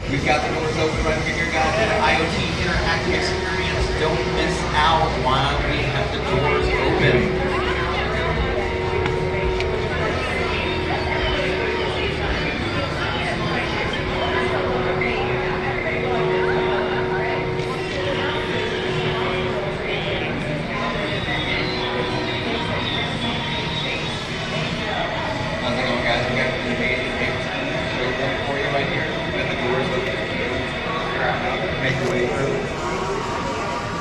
We've got the doors open right here, guys. IoT interactive experience. Don't miss out while we have the doors open. How's it going, guys? We got an amazing showroom for you right here. We got the doors open. Make your way through.